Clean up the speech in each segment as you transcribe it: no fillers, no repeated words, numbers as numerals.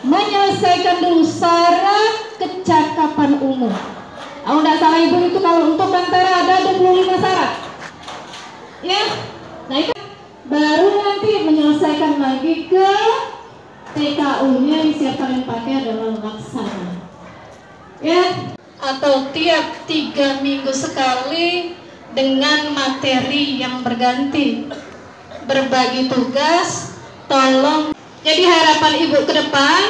menyelesaikan dulu syarat kecakapan umum. Kalau tidak salah ibu itu kalau untuk Bantara ada 25 syarat. Ya, nah itu baru nanti menyelesaikan lagi ke TKU-nya yang siap kalian pakai adalah laksana. Ya, atau tiap 3 minggu sekali dengan materi yang berganti. Berbagi tugas, tolong. Jadi harapan ibu ke depan,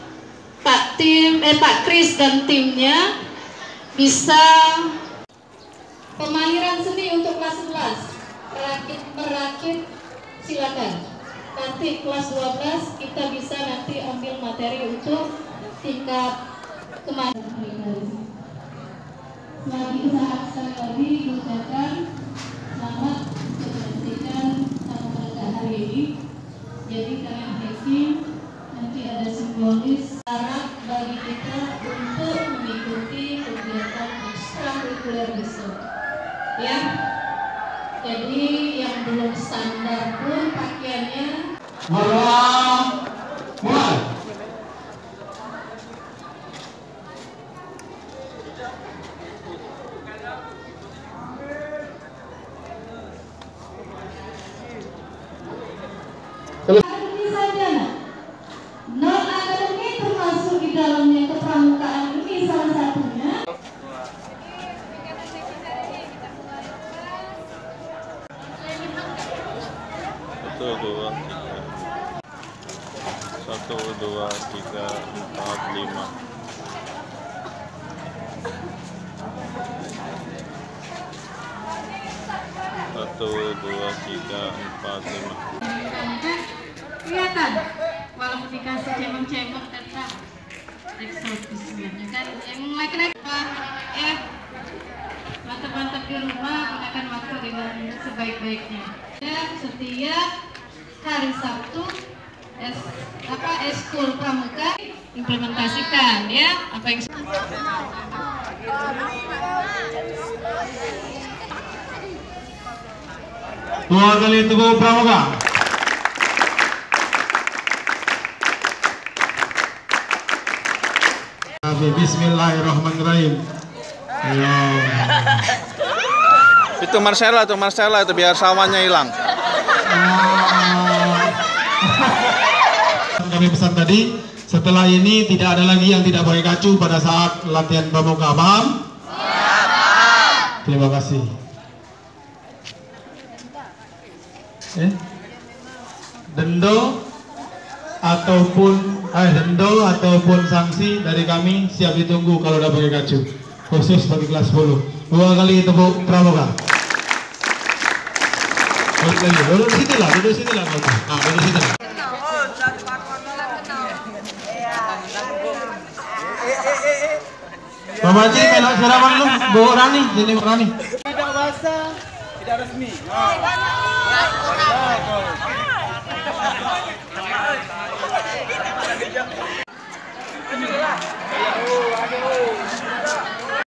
Pak Kris dan timnya bisa pemahiran seni untuk kelas 11, merakit silakan. Nanti kelas 12 kita bisa nanti ambil materi untuk tingkat kemandirian. Lagi usaha sekali lagi diucapkan selamat untuk menyaksikan sama mereka hari ini. Jadi kalian happy, nanti ada simbolis syarat bagi kita untuk mengikuti kegiatan ekstrakurikuler besok. Ya, jadi yang belum standar pun pakaiannya. Mulai. Ini saja, non akademik termasuk di dalamnya kepramukaan ini salah satunya. Satu, dua, tiga, empat, lima. Satu, dua, tiga, empat, lima. Kelihatan, walaupun dikasih cemong-cemong tetap eksotisnya kan. Yang naik-naik ya, mantap-mantap di rumah, gunakan waktu dengan sebaik-baiknya. Ya, setiap hari Sabtu eskul pramuka implementasikan ya apa yang 2 kali teguh pramuka. Bismillahirrahmanirrahim. Itu Marcella itu biar salmanya hilang. Kami pesan tadi, setelah ini tidak ada lagi yang tidak pakai kacu pada saat latihan pramuka, paham? Terima kasih. Dendo ataupun sanksi dari kami siap ditunggu kalau udah pakai kacu, khusus bagi kelas 10. 2 kali tepuk pramuka. Duduk di situ lah. Duduk di situ lah. Bapak Haji, melok siraman lu, Bu Rani, sini Bu Rani. Tidak basah, tidak resmi.